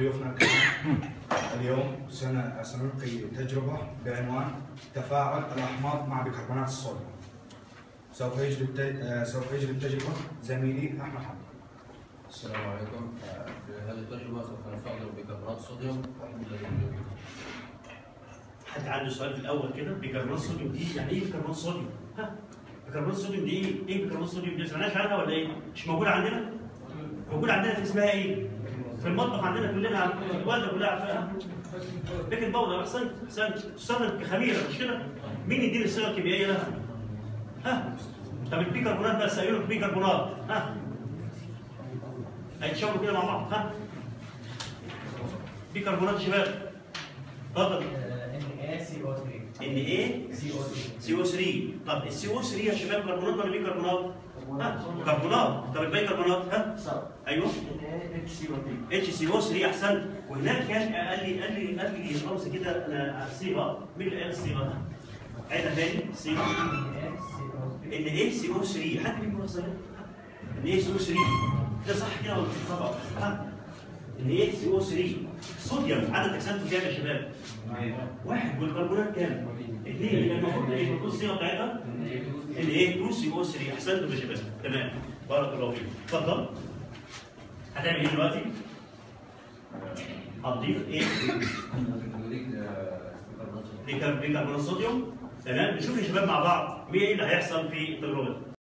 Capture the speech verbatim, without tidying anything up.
ضيوفنا الكرام. اليوم سنلقي تجربة بعنوان تفاعل الأحماض مع بيكربونات الصوديوم. سوف يجري التج... سوف يجري التجربة زميلي أحمد حمد. السلام عليكم. في هذه التجربة سوف نستخدم بيكربونات الصوديوم. حد عنده سؤال في الأول كده؟ بيكربونات الصوديوم دي يعني إيه بيكربونات الصوديوم؟ ها؟ بيكربونات الصوديوم دي إيه؟ إيه بيكربونات الصوديوم دي؟ ما سمعناش عنها ولا إيه؟ مش موجودة عندنا؟ موجودة عندنا في اسمها إيه؟ في المطبخ عندنا كلنا الوالدة كلها عارفاها. بيكنج باودر أحسنت أحسنت تستخدم كخميرة مش كده؟ مين يديني الصيغة الكيميائية لها؟ ها؟ طب البيكربونات بس أيوه البيكربونات ها؟ هيتشاوروا كده مع بعض ها؟ بيكربونات شباب اتفضل. ان ايه سي او ثلاثة. ان ايه؟ سي او ثلاثة. سي او ثلاثة. طب السي او ثلاثة يا شباب كربونات ولا بيكربونات؟ ها؟ كربونات. طب البيكربونات ها؟ ايوه اتش سي او ثلاثة. اتش سي او ثلاثة احسنت. وهناك كان قال لي قال لي قال لي رمز كده انا الصيغه مين اللي قال الصيغه؟ عيدها تاني الصيغه ان ايه سي او ثلاثة. حد بيقول صحيح؟ ان ايه سي او ثلاثة ده صح كده ولا مش خطا؟ ها؟ ان ايه سي او ثلاثة صوديوم عدد اجسامته كام يا شباب؟ واحد. والكربونات كام؟ اثنين. يبقى المفروض ايه؟ المفروض الصيغه بتاعتها ان ايه اتنين سي او ثلاثة. احسنتم يا شباب تمام بارك الله فيكم. اتفضل. هتعمل ايه دلوقتي؟ هتضيف ايه؟ بيكربونات الصوديوم. تمام نشوف يا شباب مع بعض ايه اللي هيحصل في التجربه دي.